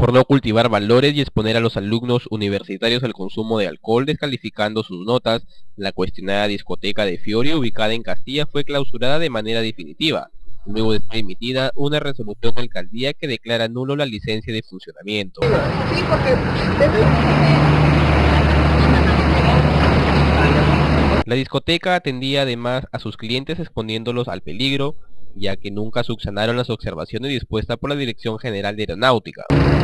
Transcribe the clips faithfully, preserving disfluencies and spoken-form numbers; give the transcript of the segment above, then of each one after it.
por no cultivar valores y exponer a los alumnos universitarios al consumo de alcohol, descalificando sus notas. La cuestionada discoteca de Fiori, ubicada en Castilla, fue clausurada de manera definitiva, luego de ser emitida una resolución de alcaldía que declara nulo la licencia de funcionamiento. Sí, porque... La discoteca atendía además a sus clientes exponiéndolos al peligro, ya que nunca subsanaron las observaciones dispuestas por la Dirección General de Aeronáutica.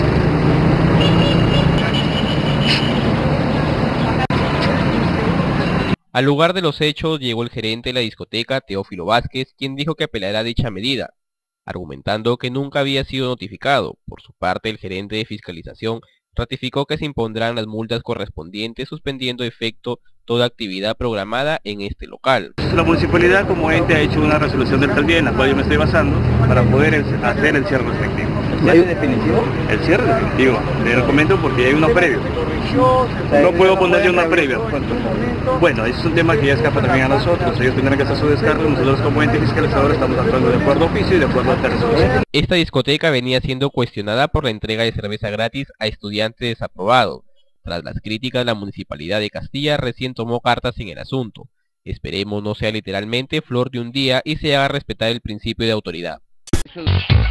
Al lugar de los hechos llegó el gerente de la discoteca, Teófilo Vázquez, quien dijo que apelará a dicha medida, argumentando que nunca había sido notificado. Por su parte, el gerente de fiscalización ratificó que se impondrán las multas correspondientes, suspendiendo de efecto toda actividad programada en este local. La municipalidad como ente ha hecho una resolución de alcaldía en la cual yo me estoy basando para poder hacer el cierre respectivo. ¿Hay un definitivo? El cierre definitivo, le recomiendo porque hay uno previo. No puedo ponerle una previa. Bueno, ese es un tema que ya escapa también a nosotros, ellos tendrán que hacer su descargo, nosotros como ente fiscalizador estamos actuando de acuerdo a oficio y de acuerdo a esta resolución. Esta discoteca venía siendo cuestionada por la entrega de cerveza gratis a estudiantes desaprobados. Tras las críticas, la Municipalidad de Castilla recién tomó cartas en el asunto. Esperemos no sea literalmente flor de un día y se haga respetar el principio de autoridad.